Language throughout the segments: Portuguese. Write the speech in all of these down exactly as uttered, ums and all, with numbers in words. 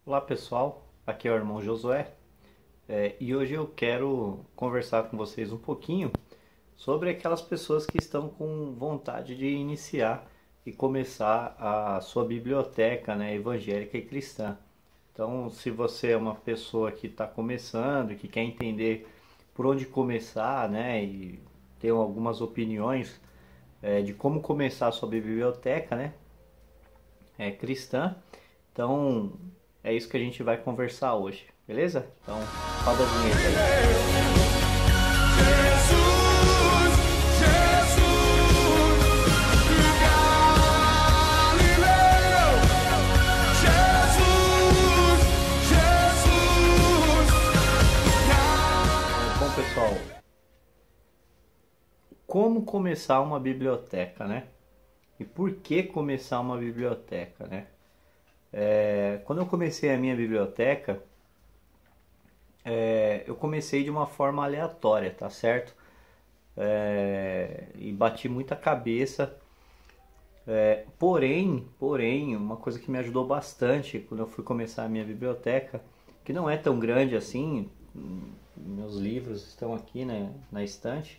Olá pessoal, aqui é o irmão Josué é, e hoje eu quero conversar com vocês um pouquinho sobre aquelas pessoas que estão com vontade de iniciar e começar a sua biblioteca, né, evangélica e cristã. Então, se você é uma pessoa que está começando e que quer entender por onde começar, né, e tem algumas opiniões é, de como começar a sua biblioteca, né, é, cristã. Então, é isso que a gente vai conversar hoje, beleza? Então, roda a vinheta aí. Bom, pessoal, como começar uma biblioteca, né? E por que começar uma biblioteca, né? É, quando eu comecei a minha biblioteca, é, eu comecei de uma forma aleatória, tá certo? É, e bati muita cabeça. É, porém, porém, uma coisa que me ajudou bastante quando eu fui começar a minha biblioteca, que não é tão grande assim, meus livros estão aqui, né, na estante.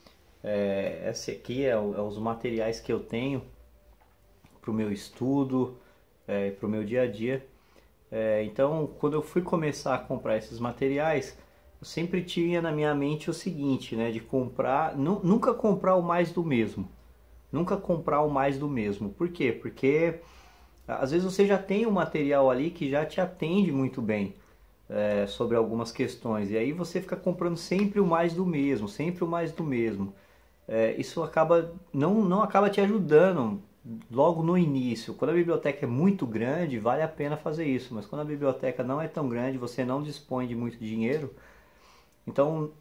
É, esse aqui é, o- é os materiais que eu tenho para o meu estudo, é, para o meu dia a dia. É, então, quando eu fui começar a comprar esses materiais, eu sempre tinha na minha mente o seguinte, né, de comprar, nu- nunca comprar o mais do mesmo. Nunca comprar o mais do mesmo. Por quê? Porque às vezes você já tem um material ali que já te atende muito bem é, sobre algumas questões. E aí você fica comprando sempre o mais do mesmo, sempre o mais do mesmo. É, isso acaba não, não acaba te ajudando logo no início. Quando a biblioteca é muito grande, vale a pena fazer isso. Mas quando a biblioteca não é tão grande, você não dispõe de muito dinheiro. Então,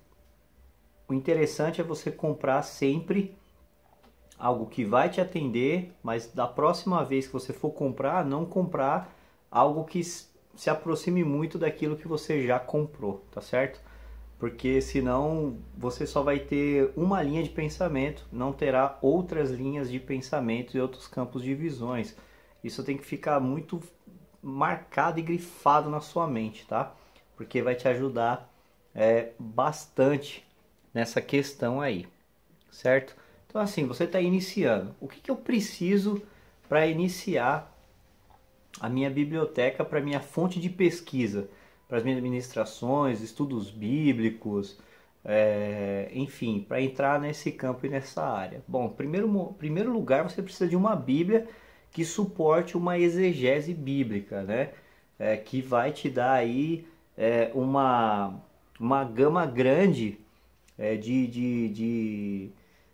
o interessante é você comprar sempre algo que vai te atender, mas da próxima vez que você for comprar, não comprar algo que se aproxime muito daquilo que você já comprou, tá certo? Porque senão você só vai ter uma linha de pensamento, não terá outras linhas de pensamento e outros campos de visões. Isso tem que ficar muito marcado e grifado na sua mente, tá? Porque vai te ajudar é, bastante nessa questão aí, certo? Então, assim, você está iniciando. O que, que eu preciso para iniciar a minha biblioteca, para minha fonte de pesquisa, para as minhas ministrações, estudos bíblicos, é, enfim, para entrar nesse campo e nessa área? Bom, primeiro, primeiro lugar, você precisa de uma Bíblia que suporte uma exegese bíblica, né? É, que vai te dar aí é, uma, uma gama grande é, de, de, de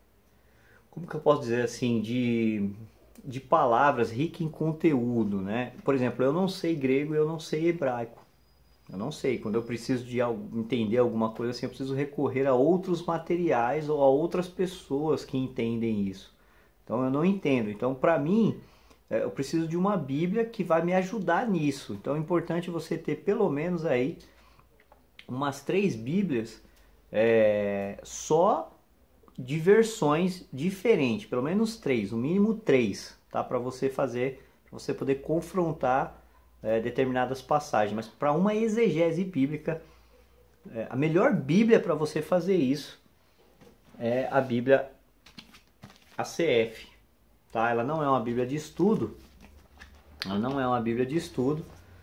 como que eu posso dizer assim, de, de palavras ricas em conteúdo, né? Por exemplo, eu não sei grego e eu não sei hebraico. Eu não sei. Quando eu preciso de entender alguma coisa assim, eu preciso recorrer a outros materiais ou a outras pessoas que entendem isso. Então eu não entendo. Então, para mim, é, eu preciso de uma Bíblia que vai me ajudar nisso. Então é importante você ter pelo menos aí umas três Bíblias é, só de versões diferentes, pelo menos três, no mínimo três, tá? Para você fazer, para você poder confrontar é, determinadas passagens. Mas para uma exegese bíblica, é, a melhor Bíblia para você fazer isso é a Bíblia A C F, tá? Ela não é uma Bíblia de estudo, ela não é uma Bíblia de estudo,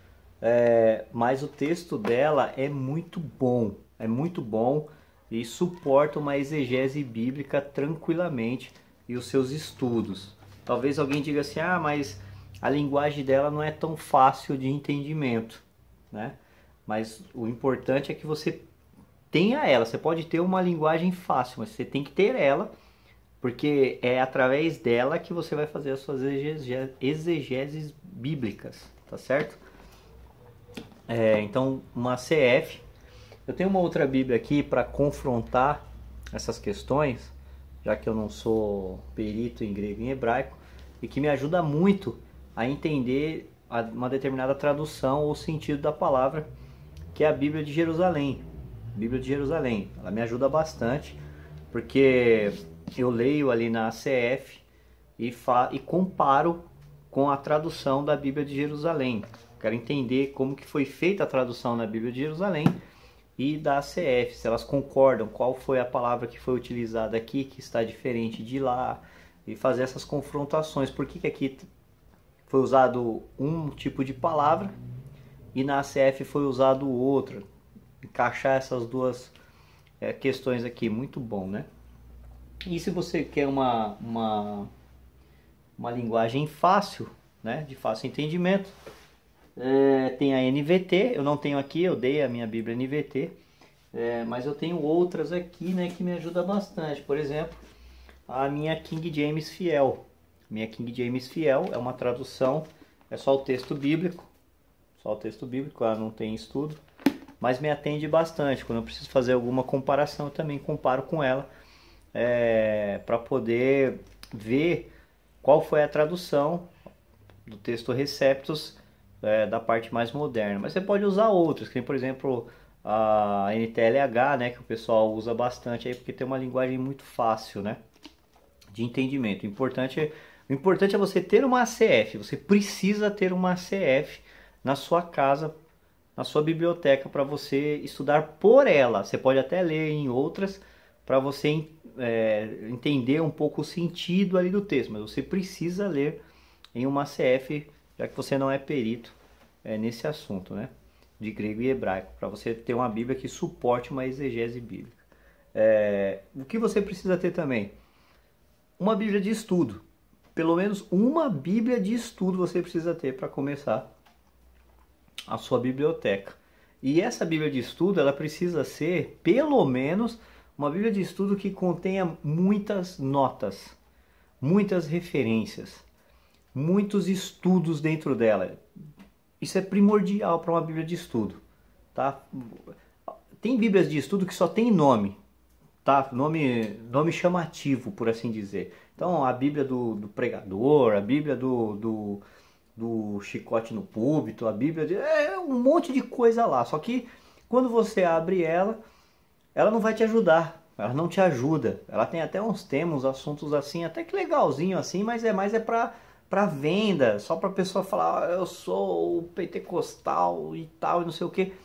é, mas o texto dela é muito bom, é muito bom e suporta uma exegese bíblica tranquilamente e os seus estudos. Talvez alguém diga assim, ah, mas a linguagem dela não é tão fácil de entendimento, né? Mas o importante é que você tenha ela. Você pode ter uma linguagem fácil, mas você tem que ter ela, porque é através dela que você vai fazer as suas exegeses bíblicas, tá certo? É, então, uma C F. Eu tenho uma outra Bíblia aqui para confrontar essas questões, já que eu não sou perito em grego e em hebraico, e que me ajuda muito a entender uma determinada tradução ou sentido da palavra, que é a Bíblia de Jerusalém. Bíblia de Jerusalém. Ela me ajuda bastante, porque eu leio ali na A C F e, fa e comparo com a tradução da Bíblia de Jerusalém. quero entender como que foi feita a tradução na Bíblia de Jerusalém e da A C F, se elas concordam, qual foi a palavra que foi utilizada aqui, que está diferente de lá, e fazer essas confrontações. Por que que aqui foi usado um tipo de palavra e na A C F foi usado outra? Encaixar essas duas é, questões aqui, muito bom, né? E se você quer uma, uma, uma linguagem fácil, né, de fácil entendimento, é, tem a N V T, eu não tenho aqui, eu dei a minha Bíblia N V T, é, mas eu tenho outras aqui, né, que me ajudam bastante. Por exemplo, a minha King James Fiel. Minha King James Fiel é uma tradução, é só o texto bíblico, só o texto bíblico, ela não tem estudo, mas me atende bastante. Quando eu preciso fazer alguma comparação, eu também comparo com ela, é, para poder ver qual foi a tradução do texto Receptus, é, da parte mais moderna. Mas você pode usar outras, que por exemplo a N T L H, né, que o pessoal usa bastante aí, porque tem uma linguagem muito fácil, né, de entendimento. O importante é, o importante é você ter uma A C F, você precisa ter uma A C F na sua casa, na sua biblioteca, para você estudar por ela. Você pode até ler em outras para você é, entender um pouco o sentido ali do texto, mas você precisa ler em uma A C F, já que você não é perito é, nesse assunto, né, de grego e hebraico, para você ter uma Bíblia que suporte uma exegese bíblica. É, o que você precisa ter também? Uma Bíblia de estudo. Pelo menos uma Bíblia de estudo você precisa ter para começar a sua biblioteca. E essa Bíblia de estudo, ela precisa ser, pelo menos, uma Bíblia de estudo que contenha muitas notas, muitas referências, muitos estudos dentro dela. Isso é primordial para uma Bíblia de estudo, tá? Tem Bíblias de estudo que só tem nome, tá? Nome, nome chamativo, por assim dizer. Então, a Bíblia do, do pregador, a Bíblia do, do, do chicote no púlpito, a Bíblia de... é um monte de coisa lá. Só que quando você abre ela, ela não vai te ajudar. Ela não te ajuda. Ela tem até uns temas, assuntos assim, até que legalzinho assim, mas é mais é para para venda, só para a pessoa falar, ah, eu sou o pentecostal e tal, e não sei o que.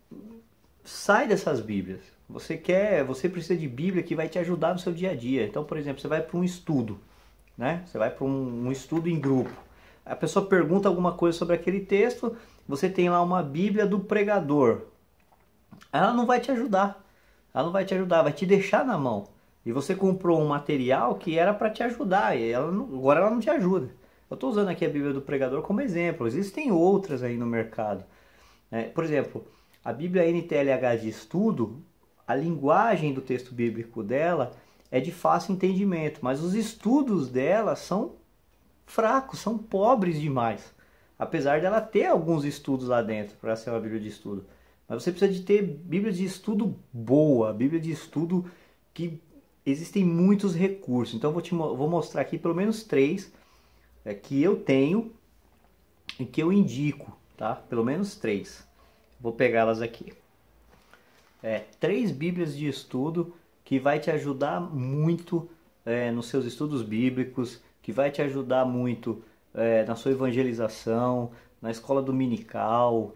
Sai dessas Bíblias. Você quer, você precisa de Bíblia que vai te ajudar no seu dia a dia. Então, por exemplo, você vai para um estudo, né? Você vai para um, um estudo em grupo. A pessoa pergunta alguma coisa sobre aquele texto, você tem lá uma Bíblia do pregador. Ela não vai te ajudar. Ela não vai te ajudar, vai te deixar na mão. E você comprou um material que era para te ajudar, e ela não, agora ela não te ajuda. Eu estou usando aqui a Bíblia do pregador como exemplo. Existem outras aí no mercado. É, por exemplo, a Bíblia N T L H de estudo, a linguagem do texto bíblico dela é de fácil entendimento, mas os estudos dela são fracos, são pobres demais. Apesar dela ter alguns estudos lá dentro para ser uma Bíblia de estudo. Mas você precisa de ter Bíblia de estudo boa, Bíblia de estudo que existem muitos recursos. Então eu vou, te, vou mostrar aqui pelo menos três é, que eu tenho e que eu indico, tá? Pelo menos três. Vou pegá-las aqui. É, três Bíblias de estudo que vai te ajudar muito é, nos seus estudos bíblicos, que vai te ajudar muito é, na sua evangelização, na escola dominical,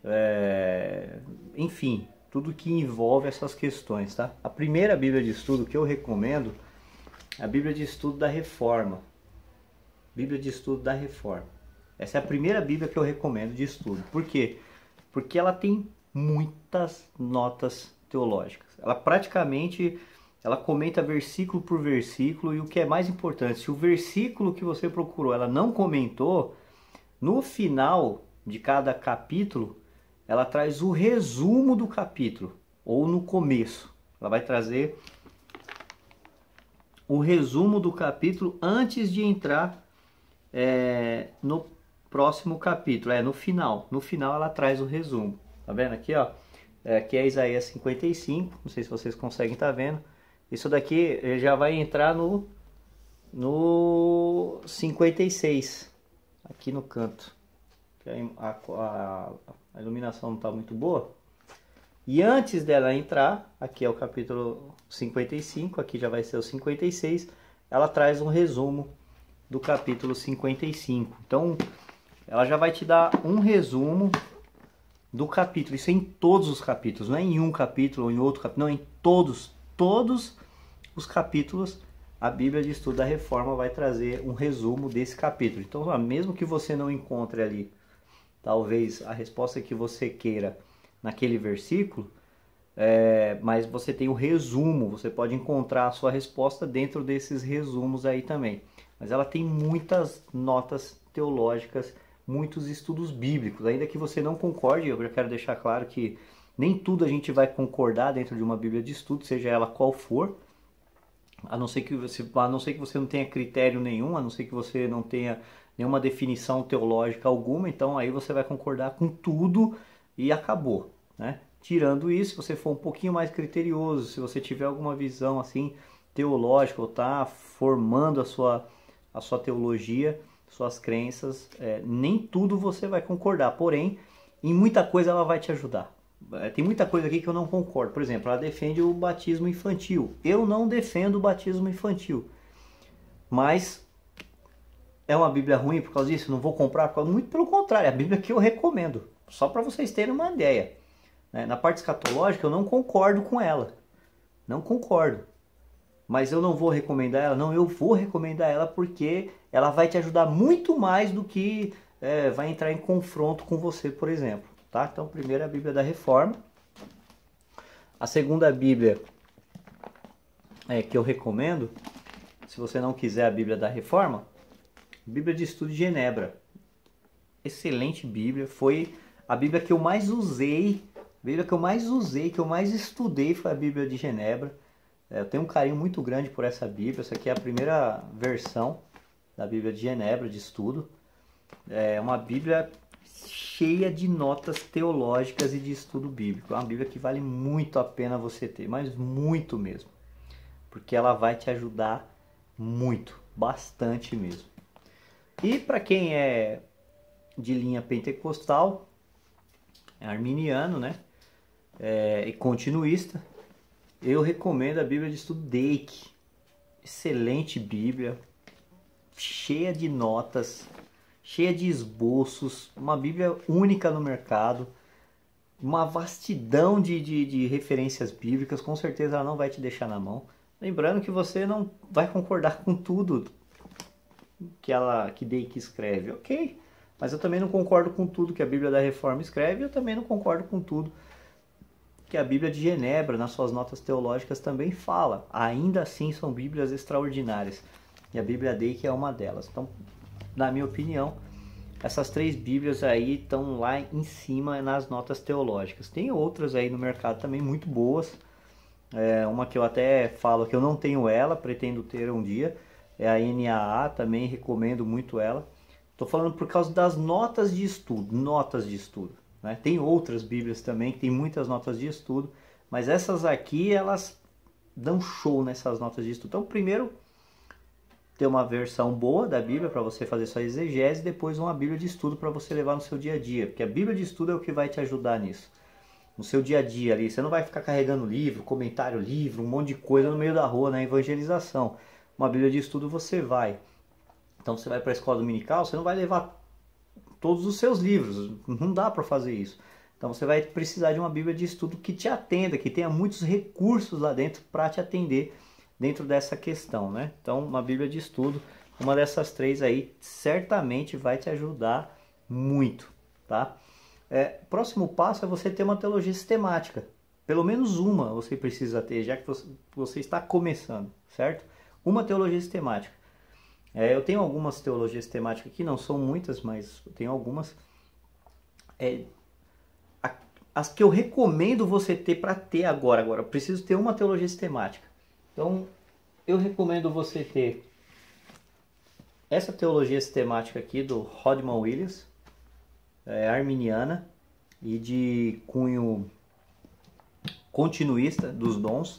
é, enfim, tudo que envolve essas questões, tá? A primeira Bíblia de estudo que eu recomendo é a Bíblia de estudo da Reforma. Bíblia de estudo da Reforma. Essa é a primeira Bíblia que eu recomendo de estudo. Por quê? Porque ela tem muitas notas teológicas. Ela praticamente, ela comenta versículo por versículo, e o que é mais importante, se o versículo que você procurou ela não comentou, no final de cada capítulo, ela traz o resumo do capítulo, ou no começo. Ela vai trazer o resumo do capítulo antes de entrar é, no próximo capítulo, é no final. No final ela traz o resumo. Tá vendo aqui, ó? É, aqui é Isaías cinquenta e cinco, não sei se vocês conseguem estar vendo. Isso daqui já vai entrar no, no cinquenta e seis, aqui no canto. A, a, a iluminação não está muito boa. E antes dela entrar, aqui é o capítulo cinquenta e cinco, aqui já vai ser o cinquenta e seis, ela traz um resumo do capítulo cinquenta e cinco. Então, ela já vai te dar um resumo do capítulo. Isso é em todos os capítulos, não é em um capítulo ou em outro capítulo, não, é em todos, todos os capítulos. A Bíblia de Estudo da Reforma vai trazer um resumo desse capítulo. Então, mesmo que você não encontre ali, talvez, a resposta que você queira naquele versículo, é, mas você tem o resumo, você pode encontrar a sua resposta dentro desses resumos aí também. Mas ela tem muitas notas teológicas, muitos estudos bíblicos, ainda que você não concorde. Eu já quero deixar claro que nem tudo a gente vai concordar dentro de uma Bíblia de estudo, seja ela qual for, a não ser que você, a não ser que você não tenha critério nenhum, a não ser que você não tenha nenhuma definição teológica alguma, então aí você vai concordar com tudo e acabou, né? Tirando isso, se você for um pouquinho mais criterioso, se você tiver alguma visão assim teológica ou tá formando a sua, a sua teologia, suas crenças, é, nem tudo você vai concordar, porém, em muita coisa ela vai te ajudar. Tem muita coisa aqui que eu não concordo. Por exemplo, ela defende o batismo infantil. Eu não defendo o batismo infantil. Mas é uma Bíblia ruim por causa disso? Não vou comprar? Muito pelo contrário, é a Bíblia que eu recomendo. Só para vocês terem uma ideia. Na parte escatológica eu não concordo com ela. Não concordo. Mas eu não vou recomendar ela? Não, eu vou recomendar ela porque ela vai te ajudar muito mais do que é, vai entrar em confronto com você, por exemplo. Tá? Então, primeiro é a Bíblia da Reforma. A segunda Bíblia é, que eu recomendo, se você não quiser a Bíblia da Reforma, Bíblia de Estudo de Genebra. Excelente Bíblia. Foi a Bíblia que eu mais usei, a Bíblia que eu mais usei, que eu mais estudei foi a Bíblia de Genebra. Eu tenho um carinho muito grande por essa Bíblia. Essa aqui é a primeira versão da Bíblia de Genebra, de estudo. É uma Bíblia cheia de notas teológicas e de estudo bíblico. É uma Bíblia que vale muito a pena você ter, mas muito mesmo. Porque ela vai te ajudar muito, bastante mesmo. E para quem é de linha pentecostal, é arminiano, né? É, e continuista, eu recomendo a Bíblia de Estudo Dake. Excelente Bíblia, cheia de notas, cheia de esboços, uma Bíblia única no mercado, uma vastidão de, de, de referências bíblicas. Com certeza ela não vai te deixar na mão. Lembrando que você não vai concordar com tudo que ela que Dake escreve, ok? Mas eu também não concordo com tudo que a Bíblia da Reforma escreve, eu também não concordo com tudo que a Bíblia de Genebra, nas suas notas teológicas, também fala. Ainda assim, são Bíblias extraordinárias. E a Bíblia Dake é uma delas. Então, na minha opinião, essas três Bíblias aí estão lá em cima nas notas teológicas. Tem outras aí no mercado também muito boas. É, uma que eu até falo que eu não tenho ela, pretendo ter um dia. É a N A A, também recomendo muito ela. Estou falando por causa das notas de estudo. Notas de estudo. Né? Tem outras Bíblias também que tem muitas notas de estudo, mas essas aqui elas dão show nessas notas de estudo. Então, primeiro, ter uma versão boa da Bíblia para você fazer sua exegese, depois uma Bíblia de estudo para você levar no seu dia a dia, porque a Bíblia de estudo é o que vai te ajudar nisso. No seu dia a dia ali, você não vai ficar carregando livro, comentário, livro, um monte de coisa no meio da rua na evangelização. Uma Bíblia de estudo você vai. Então, você vai para a escola dominical, você não vai levar todos os seus livros, não dá para fazer isso. Então você vai precisar de uma Bíblia de estudo que te atenda, que tenha muitos recursos lá dentro para te atender dentro dessa questão, né? Então uma Bíblia de estudo, uma dessas três aí, certamente vai te ajudar muito, tá? É, próximo passo é você ter uma teologia sistemática. Pelo menos uma você precisa ter, já que você, você está começando, certo? Uma teologia sistemática. É, eu tenho algumas teologias sistemáticas aqui, não são muitas, mas eu tenho algumas. É, a, as que eu recomendo você ter para ter agora, agora, eu preciso ter uma teologia sistemática. Então, eu recomendo você ter essa teologia sistemática aqui do Rodman Williams, é, arminiana e de cunho continuista dos dons.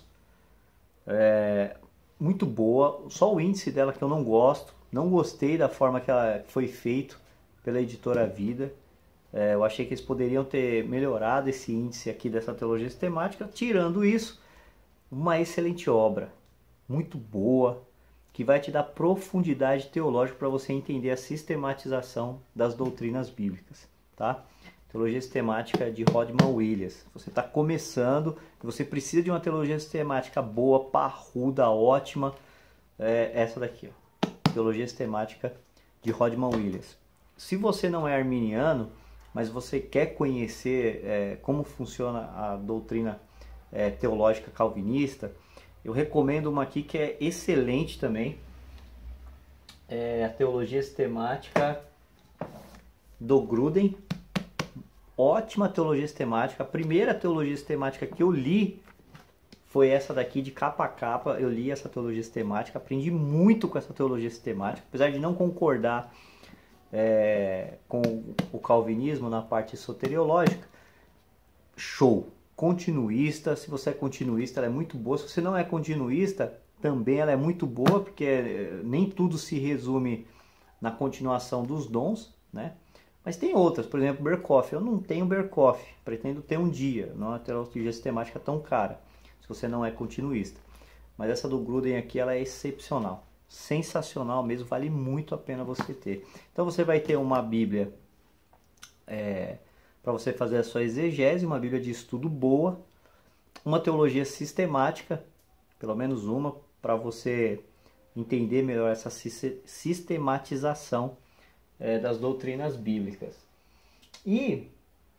É, muito boa, só o índice dela que eu não gosto, não gostei da forma que ela foi feito pela editora Vida. É, eu achei que eles poderiam ter melhorado esse índice aqui dessa teologia sistemática. Tirando isso, uma excelente obra, muito boa, que vai te dar profundidade teológica para você entender a sistematização das doutrinas bíblicas, tá? Teologia Sistemática de Rodman Williams. Você está começando, você precisa de uma teologia sistemática boa, parruda, ótima. É essa daqui, ó. Teologia Sistemática de Rodman Williams. Se você não é arminiano, mas você quer conhecer é, como funciona a doutrina é, teológica calvinista, eu recomendo uma aqui que é excelente também. É a Teologia Sistemática do Gruden. Ótima teologia sistemática. A primeira teologia sistemática que eu li foi essa daqui, de capa a capa. Eu li essa teologia sistemática, aprendi muito com essa teologia sistemática, apesar de não concordar é, com o calvinismo na parte soteriológica. Show! Continuista, se você é continuista, ela é muito boa. Se você não é continuista, também ela é muito boa, porque nem tudo se resume na continuação dos dons, né? Mas tem outras, por exemplo, Berkhoff. Eu não tenho Berkhoff, pretendo ter um dia, não é uma teologia sistemática tão cara, se você não é continuista. Mas essa do Gruden aqui, ela é excepcional, sensacional mesmo, vale muito a pena você ter. Então você vai ter uma Bíblia é, para você fazer a sua exegese, uma Bíblia de estudo boa, uma teologia sistemática, pelo menos uma, para você entender melhor essa sistematização é, das doutrinas bíblicas. E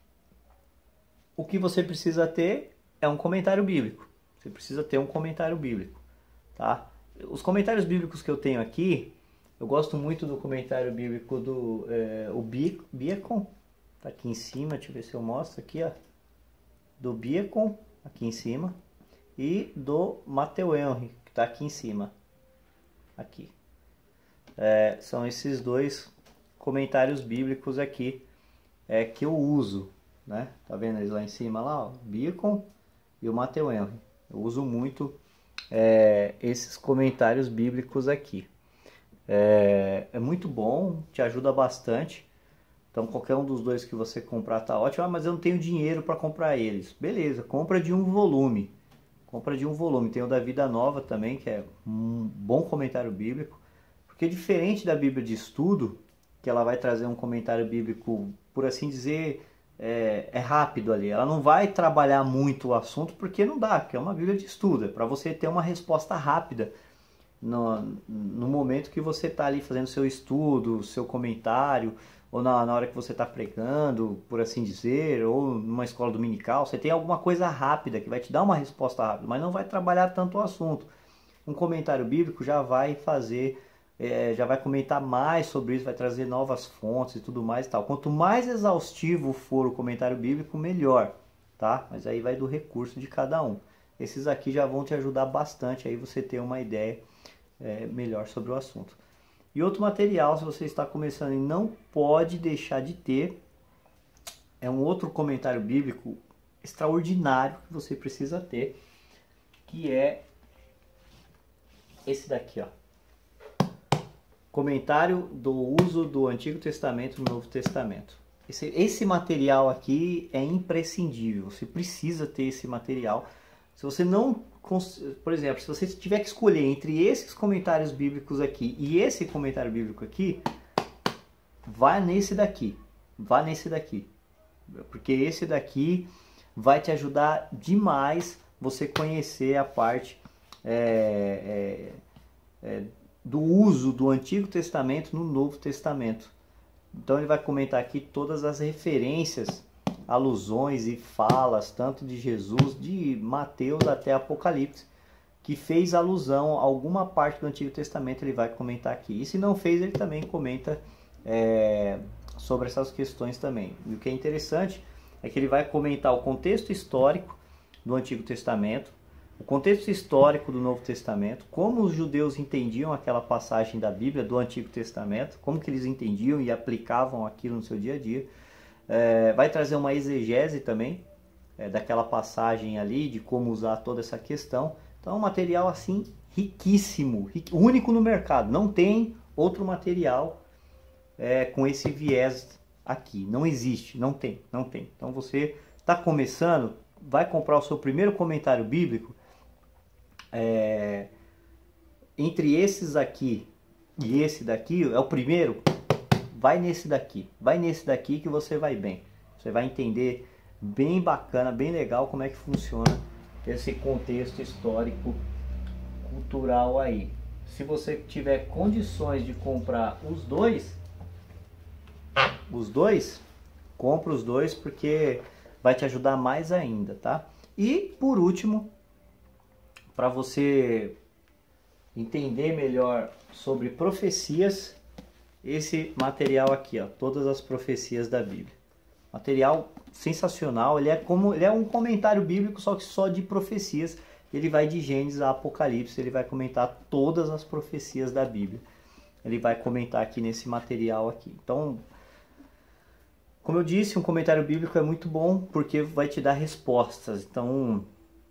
o que você precisa ter é um comentário bíblico. Você precisa ter um comentário bíblico, tá? Os comentários bíblicos que eu tenho aqui, eu gosto muito do comentário bíblico do é, o Bacon, tá aqui em cima, deixa eu ver se eu mostro aqui, ó, do Bacon, aqui em cima, e do Matthew Henry, que está aqui em cima, aqui. É, são esses dois comentários bíblicos aqui é, que eu uso, né? Tá vendo eles lá em cima, lá, ó, Bacon e o Matthew Henry. Eu uso muito é, esses comentários bíblicos aqui. É, é muito bom, te ajuda bastante. Então qualquer um dos dois que você comprar tá ótimo. Ah, mas eu não tenho dinheiro para comprar eles. Beleza, compra de um volume. Compra de um volume. Tem o da Vida Nova também, que é um bom comentário bíblico. Porque diferente da Bíblia de Estudo, que ela vai trazer um comentário bíblico, por assim dizer, é, é rápido ali. Ela não vai trabalhar muito o assunto, porque não dá, porque é uma Bíblia de Estudo. É para você ter uma resposta rápida no, no momento que você está ali fazendo seu estudo, seu comentário, ou na, na hora que você está pregando, por assim dizer, ou numa escola dominical. Você tem alguma coisa rápida que vai te dar uma resposta rápida, mas não vai trabalhar tanto o assunto. Um comentário bíblico já vai fazer, é, já vai comentar mais sobre isso, vai trazer novas fontes e tudo mais e tal. Quanto mais exaustivo for o comentário bíblico, melhor, tá? Mas aí vai do recurso de cada um. Esses aqui já vão te ajudar bastante aí você ter uma ideia é, melhor sobre o assunto. E outro material, se você está começando e não pode deixar de ter, é um outro comentário bíblico extraordinário que você precisa ter, que é esse daqui, ó. Comentário do uso do Antigo Testamento no Novo Testamento. Esse, esse material aqui é imprescindível, você precisa ter esse material. Se você não, por exemplo, se você tiver que escolher entre esses comentários bíblicos aqui e esse comentário bíblico aqui, vá nesse daqui, vá nesse daqui, porque esse daqui vai te ajudar demais você conhecer a parte é, é, é, do uso do Antigo Testamento no Novo Testamento. Então ele vai comentar aqui todas as referências, alusões e falas, tanto de Jesus, de Mateus até Apocalipse, que fez alusão a alguma parte do Antigo Testamento, ele vai comentar aqui. E se não fez, ele também comenta é, sobre essas questões também. E o que é interessante é que ele vai comentar o contexto histórico do Antigo Testamento, o contexto histórico do Novo Testamento, como os judeus entendiam aquela passagem da Bíblia do Antigo Testamento, como que eles entendiam e aplicavam aquilo no seu dia a dia. É, vai trazer uma exegese também é, daquela passagem ali, de como usar toda essa questão. Então é um material assim riquíssimo, riqu... único no mercado. Não tem outro material é, com esse viés aqui. Não existe, não tem, não tem. Então você está começando, vai comprar o seu primeiro comentário bíblico, é, entre esses aqui e esse daqui, é o primeiro, vai nesse daqui. Vai nesse daqui que você vai bem. Você vai entender bem bacana, bem legal como é que funciona esse contexto histórico cultural aí. Se você tiver condições de comprar os dois, os dois, compra os dois porque vai te ajudar mais ainda, tá? E por último, para você entender melhor sobre profecias, esse material aqui, ó, todas as profecias da Bíblia. Material sensacional, ele é como ele é um comentário bíblico, só que só de profecias. Ele vai de Gênesis a Apocalipse, ele vai comentar todas as profecias da Bíblia. Ele vai comentar aqui nesse material aqui. Então, como eu disse, um comentário bíblico é muito bom porque vai te dar respostas. Então,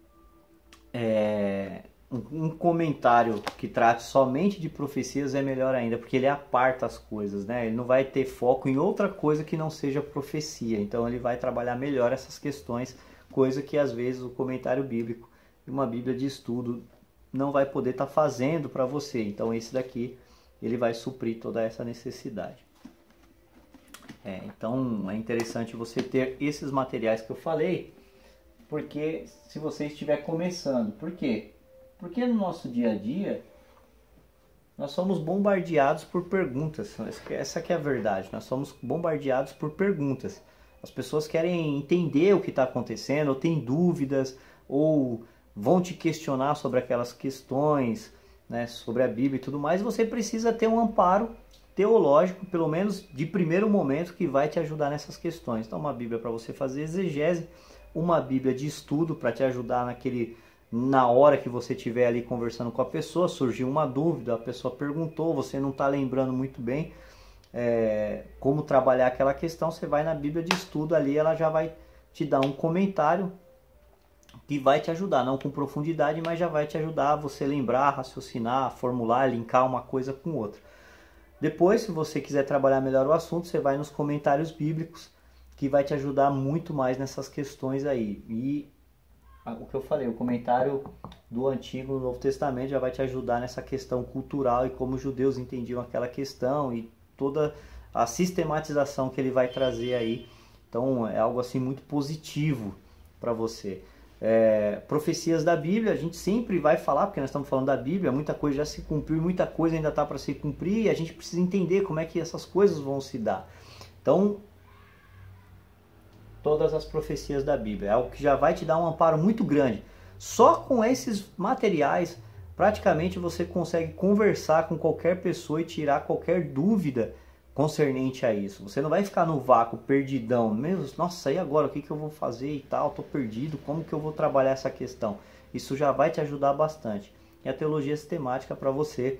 é, um, um comentário que trate somente de profecias é melhor ainda, porque ele aparta as coisas, né? Ele não vai ter foco em outra coisa que não seja profecia. Então, ele vai trabalhar melhor essas questões, coisa que às vezes o comentário bíblico e uma Bíblia de estudo não vai poder estar fazendo para você. Então, esse daqui ele vai suprir toda essa necessidade. É, então é interessante você ter esses materiais que eu falei, porque se você estiver começando, por quê? Porque no nosso dia a dia nós somos bombardeados por perguntas, essa que é a verdade, nós somos bombardeados por perguntas. As pessoas querem entender o que está acontecendo, ou têm dúvidas, ou vão te questionar sobre aquelas questões, né, sobre a Bíblia e tudo mais. Você precisa ter um amparo teológico, pelo menos de primeiro momento, que vai te ajudar nessas questões. Então, uma Bíblia para você fazer exegese, uma Bíblia de estudo para te ajudar naquele, na hora que você estiver ali conversando com a pessoa, surgiu uma dúvida, a pessoa perguntou, você não está lembrando muito bem é, como trabalhar aquela questão, você vai na Bíblia de estudo ali, ela já vai te dar um comentário que vai te ajudar, não com profundidade, mas já vai te ajudar a você lembrar, raciocinar, formular, linkar uma coisa com outra. Depois, se você quiser trabalhar melhor o assunto, você vai nos comentários bíblicos, que vai te ajudar muito mais nessas questões aí. E o que eu falei, o comentário do Antigo e do Novo Testamento já vai te ajudar nessa questão cultural e como os judeus entendiam aquela questão e toda a sistematização que ele vai trazer aí. Então, é algo assim muito positivo para você. É, profecias da Bíblia, a gente sempre vai falar, porque nós estamos falando da Bíblia, muita coisa já se cumpriu, muita coisa ainda está para se cumprir, e a gente precisa entender como é que essas coisas vão se dar. Então, todas as profecias da Bíblia, é algo que já vai te dar um amparo muito grande. Só com esses materiais, praticamente você consegue conversar com qualquer pessoa e tirar qualquer dúvida concernente a isso. Você não vai ficar no vácuo, perdidão, mesmo, nossa, e agora, o que, que eu vou fazer e tal, estou perdido, como que eu vou trabalhar essa questão? Isso já vai te ajudar bastante. E a teologia sistemática para você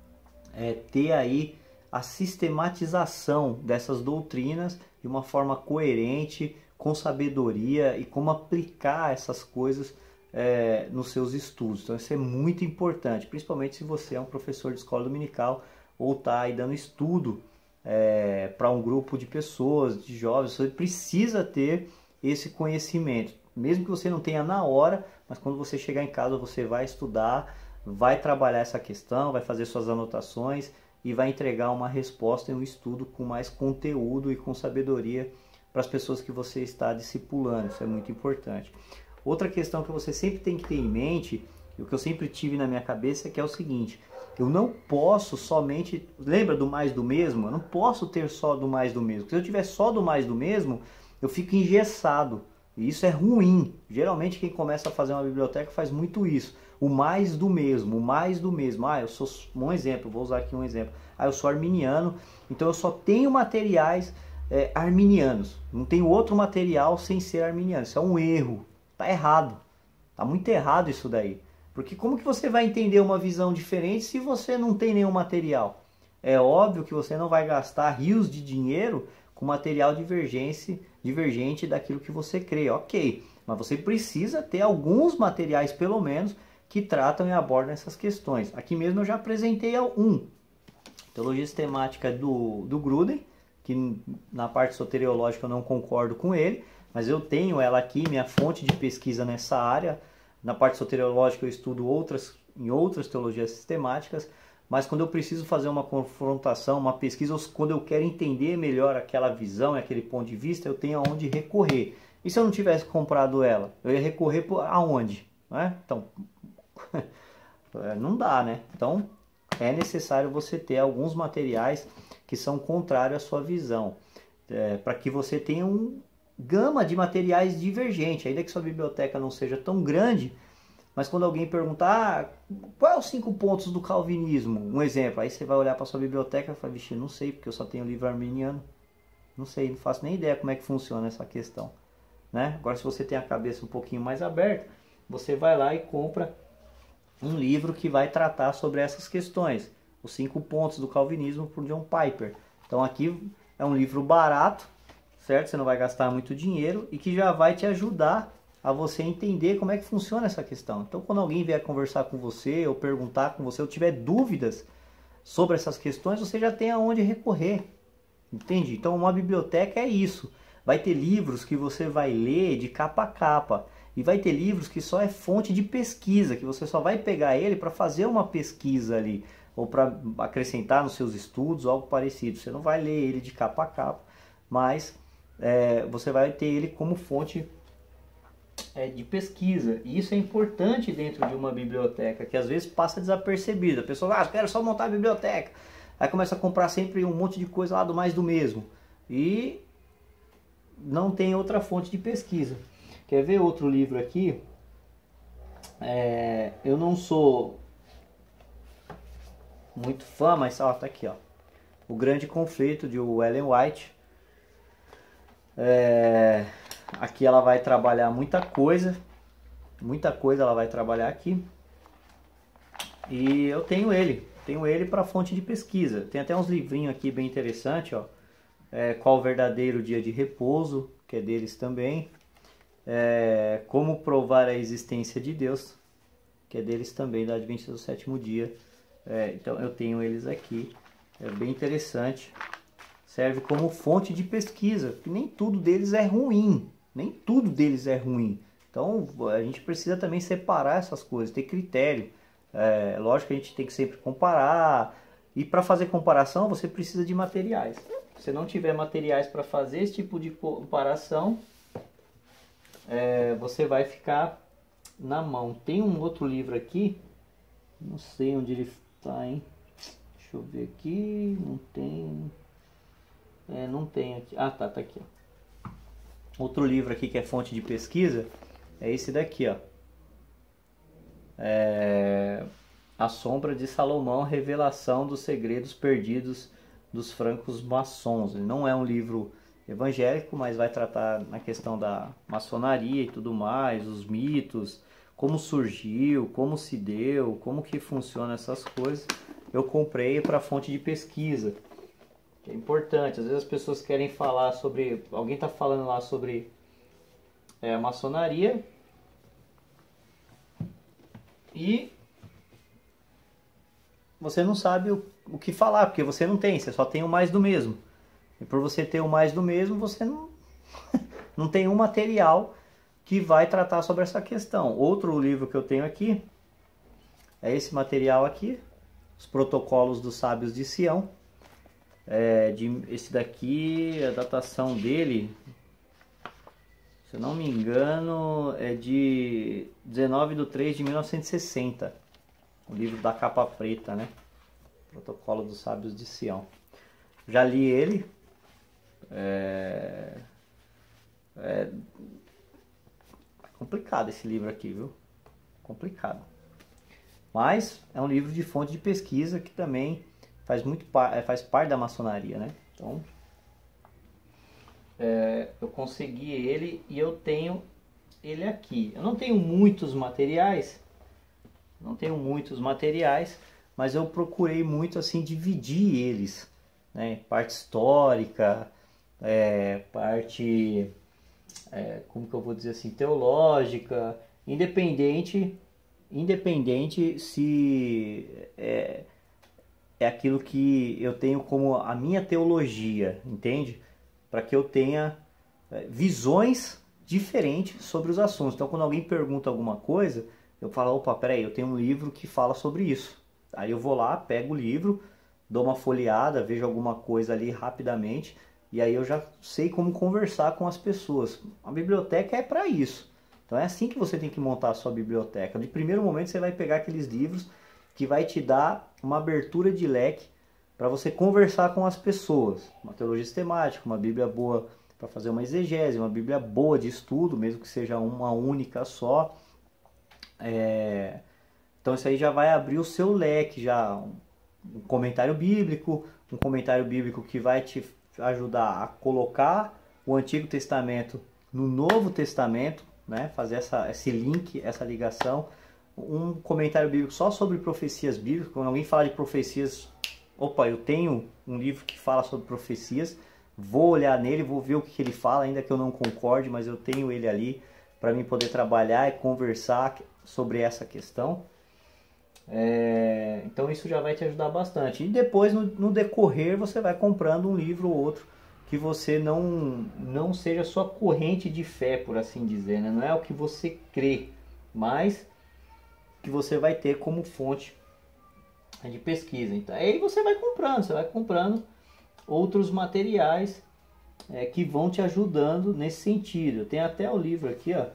é, ter aí a sistematização dessas doutrinas de uma forma coerente, com sabedoria e como aplicar essas coisas é, nos seus estudos. Então isso é muito importante, principalmente se você é um professor de escola dominical ou está aí dando estudo É, para um grupo de pessoas, de jovens. Você precisa ter esse conhecimento, mesmo que você não tenha na hora, mas quando você chegar em casa você vai estudar, vai trabalhar essa questão, vai fazer suas anotações e vai entregar uma resposta em um estudo com mais conteúdo e com sabedoria para as pessoas que você está discipulando. Isso é muito importante. Outra questão que você sempre tem que ter em mente, e o que eu sempre tive na minha cabeça, é que é o seguinte: eu não posso somente... Lembra do mais do mesmo? Eu não posso ter só do mais do mesmo. Porque se eu tiver só do mais do mesmo, eu fico engessado. E isso é ruim. Geralmente quem começa a fazer uma biblioteca faz muito isso. O mais do mesmo, o mais do mesmo. Ah, eu sou... Um exemplo, vou usar aqui um exemplo. Ah, eu sou arminiano, então eu só tenho materiais é, arminianos. Não tenho outro material sem ser arminiano. Isso é um erro. Tá errado. Tá muito errado isso daí. Porque como que você vai entender uma visão diferente se você não tem nenhum material? É óbvio que você não vai gastar rios de dinheiro com material divergente, divergente daquilo que você crê, ok. Mas você precisa ter alguns materiais, pelo menos, que tratam e abordam essas questões. Aqui mesmo eu já apresentei um. Teologia Sistemática do, do Gruden, que na parte soteriológica eu não concordo com ele, mas eu tenho ela aqui, minha fonte de pesquisa nessa área. Na parte soteriológica eu estudo outras em outras teologias sistemáticas, mas quando eu preciso fazer uma confrontação, uma pesquisa, ou quando eu quero entender melhor aquela visão, aquele ponto de vista, eu tenho aonde recorrer. E se eu não tivesse comprado ela, eu ia recorrer por aonde? Né? Então, não dá, né? Então, é necessário você ter alguns materiais que são contrários à sua visão, é, para que você tenha um gama de materiais divergente, ainda que sua biblioteca não seja tão grande, mas quando alguém perguntar, ah, qual é os cinco pontos do calvinismo? Um exemplo, aí você vai olhar para sua biblioteca e fala, vixe, não sei, porque eu só tenho livro arminiano, não sei, não faço nem ideia como é que funciona essa questão, né? Agora, se você tem a cabeça um pouquinho mais aberta, você vai lá e compra um livro que vai tratar sobre essas questões, os cinco pontos do calvinismo por John Piper. Então aqui é um livro barato, certo? Você não vai gastar muito dinheiro e que já vai te ajudar a você entender como é que funciona essa questão. Então quando alguém vier conversar com você ou perguntar com você ou tiver dúvidas sobre essas questões, você já tem aonde recorrer, entende? Então uma biblioteca é isso. Vai ter livros que você vai ler de capa a capa. E vai ter livros que só é fonte de pesquisa, que você só vai pegar ele para fazer uma pesquisa ali, ou para acrescentar nos seus estudos, algo parecido. Você não vai ler ele de capa a capa, mas é, você vai ter ele como fonte é, de pesquisa. E isso é importante dentro de uma biblioteca, que às vezes passa desapercebida. A pessoa, ah, quero só montar a biblioteca. Aí começa a comprar sempre um monte de coisa lá do mais do mesmo. E não tem outra fonte de pesquisa. Quer ver outro livro aqui? É, eu não sou muito fã, mas ó, tá aqui, ó. O Grande Conflito de Ellen White. É, aqui ela vai trabalhar muita coisa, muita coisa ela vai trabalhar aqui. E eu tenho ele, tenho ele para fonte de pesquisa. Tem até uns livrinhos aqui bem interessantes, ó. É, Qual o Verdadeiro Dia de Repouso, que é deles também. É, Como Provar a Existência de Deus, que é deles também, da Adventista do Sétimo Dia. É, então eu tenho eles aqui, é bem interessante, serve como fonte de pesquisa, porque nem tudo deles é ruim, nem tudo deles é ruim. Então a gente precisa também separar essas coisas, ter critério. É, lógico que a gente tem que sempre comparar, e para fazer comparação você precisa de materiais. Se você não tiver materiais para fazer esse tipo de comparação, É, você vai ficar na mão. Tem um outro livro aqui, não sei onde ele está, hein? Deixa eu ver aqui, não tem, é, não tem aqui. Ah, tá, tá aqui. Ó. Outro livro aqui que é fonte de pesquisa é esse daqui, ó. É, A Sombra de Salomão, Revelação dos Segredos Perdidos dos Francos Maçons. Ele não é um livro evangélico, mas vai tratar na questão da maçonaria e tudo mais, os mitos, como surgiu, como se deu, como que funciona essas coisas. Eu comprei para fonte de pesquisa, que é importante. Às vezes as pessoas querem falar sobre, alguém está falando lá sobre é, a maçonaria e você não sabe o, o que falar, porque você não tem, você só tem o mais do mesmo. E por você ter o mais do mesmo, você não, não tem um material que vai tratar sobre essa questão. Outro livro que eu tenho aqui é esse material aqui, Os Protocolos dos Sábios de Sião. É, de, esse daqui, a datação dele, se eu não me engano, é de dezenove de três de mil novecentos e sessenta. O livro da capa preta, né? Protocolo dos Sábios de Sião. Já li ele. É... É... complicado esse livro aqui, viu? Complicado. Mas é um livro de fonte de pesquisa que também faz, muito par... faz parte da maçonaria, né? Então, é... eu consegui ele e eu tenho ele aqui. Eu não tenho muitos materiais, não tenho muitos materiais, mas eu procurei muito assim dividir eles, né? Parte histórica, é, parte, é, como que eu vou dizer assim, teológica, independente, independente se é, é aquilo que eu tenho como a minha teologia, entende? Para que eu tenha é, visões diferentes sobre os assuntos. Então, quando alguém pergunta alguma coisa, eu falo, opa, peraí, eu tenho um livro que fala sobre isso. Aí eu vou lá, pego o livro, dou uma folheada, vejo alguma coisa ali rapidamente, e aí eu já sei como conversar com as pessoas. A biblioteca é para isso. Então é assim que você tem que montar a sua biblioteca. De primeiro momento você vai pegar aqueles livros que vai te dar uma abertura de leque para você conversar com as pessoas. Uma teologia sistemática, uma bíblia boa para fazer uma exegese, uma bíblia boa de estudo, mesmo que seja uma única só. É... Então isso aí já vai abrir o seu leque, já um comentário bíblico, um comentário bíblico que vai te ajudar a colocar o Antigo Testamento no Novo Testamento, né? Fazer essa, esse link, essa ligação. Um comentário bíblico só sobre profecias bíblicas. Quando alguém fala de profecias, opa, eu tenho um livro que fala sobre profecias, vou olhar nele, vou ver o que ele fala, ainda que eu não concorde, mas eu tenho ele ali para mim poder trabalhar e conversar sobre essa questão. É, então isso já vai te ajudar bastante. E depois, no, no decorrer, você vai comprando um livro ou outro que você não, não seja sua corrente de fé, por assim dizer, né? Não é o que você crê, mas que você vai ter como fonte de pesquisa. Então, aí você vai comprando, você vai comprando outros materiais é, que vão te ajudando nesse sentido. Tem até o livro aqui, ó,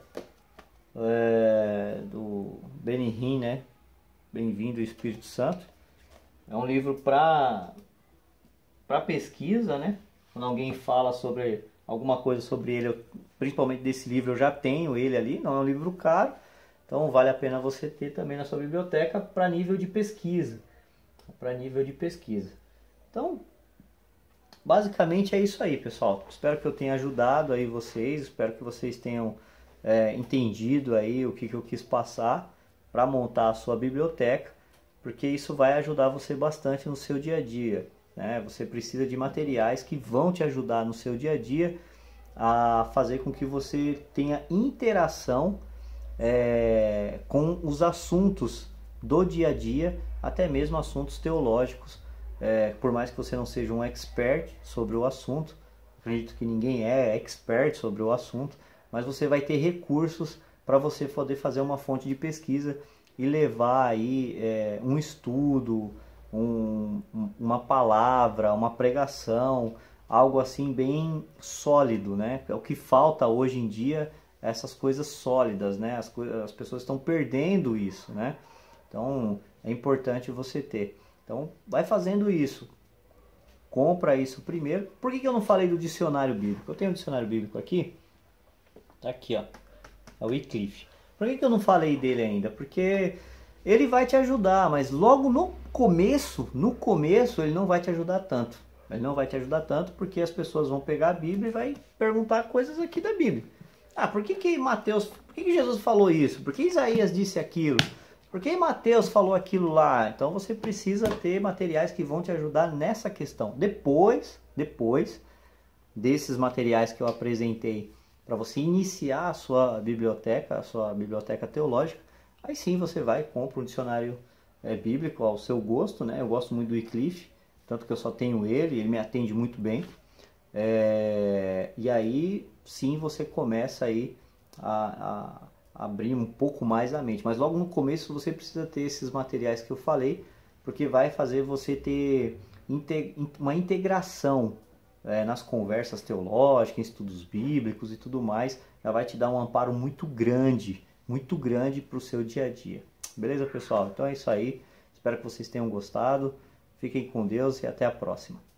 é, do Benny Hinn, né? Bem-vindo ao Espírito Santo. É um livro para para pesquisa, né? Quando alguém fala sobre alguma coisa sobre ele, eu, principalmente desse livro, eu já tenho ele ali. Não é um livro caro, então vale a pena você ter também na sua biblioteca para nível de pesquisa. Para nível de pesquisa. Então, basicamente é isso aí, pessoal. Espero que eu tenha ajudado aí vocês. Espero que vocês tenham é, entendido aí o que, que eu quis passar para montar a sua biblioteca, porque isso vai ajudar você bastante no seu dia a dia, né? Você precisa de materiais que vão te ajudar no seu dia a dia a fazer com que você tenha interação é, com os assuntos do dia a dia, até mesmo assuntos teológicos, é, por mais que você não seja um expert sobre o assunto, acredito que ninguém é expert sobre o assunto, mas você vai ter recursos para você poder fazer uma fonte de pesquisa e levar aí é, um estudo, um, uma palavra, uma pregação, algo assim bem sólido, né? É o que falta hoje em dia, essas coisas sólidas, né? As, as pessoas estão perdendo isso, né? Então é importante você ter. Então vai fazendo isso. Compra isso primeiro. Por que que eu não falei do dicionário bíblico? Eu tenho um dicionário bíblico aqui. Tá aqui, ó. É o Wycliffe. Por que que eu não falei dele ainda? Porque ele vai te ajudar, mas logo no começo, no começo ele não vai te ajudar tanto. Ele não vai te ajudar tanto porque as pessoas vão pegar a Bíblia e vai perguntar coisas aqui da Bíblia. Ah, por que que Mateus, por que que Jesus falou isso? Por que Isaías disse aquilo? Por que Mateus falou aquilo lá? Então você precisa ter materiais que vão te ajudar nessa questão. Depois, depois desses materiais que eu apresentei, para você iniciar a sua biblioteca, a sua biblioteca teológica, aí sim você vai e compra um dicionário é, bíblico ao seu gosto, né? Eu gosto muito do Wycliffe, tanto que eu só tenho ele, ele me atende muito bem. É, e aí sim você começa aí a, a abrir um pouco mais a mente. Mas logo no começo você precisa ter esses materiais que eu falei, porque vai fazer você ter uma integração É, nas conversas teológicas, em estudos bíblicos e tudo mais, já vai te dar um amparo muito grande, muito grande para o seu dia a dia. Beleza, pessoal? Então é isso aí. Espero que vocês tenham gostado. Fiquem com Deus e até a próxima.